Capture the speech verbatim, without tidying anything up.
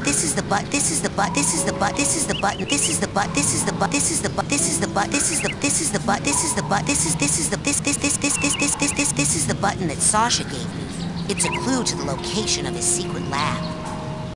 This is the but. This is the but. This is the but. This is the button. This is the but. This is the but. This is the but. This is the but. This is the this is the but. This is the but. This is this is the this this this this this this this this this is the button that Sasha gave me. It's a clue to the location of his secret lab.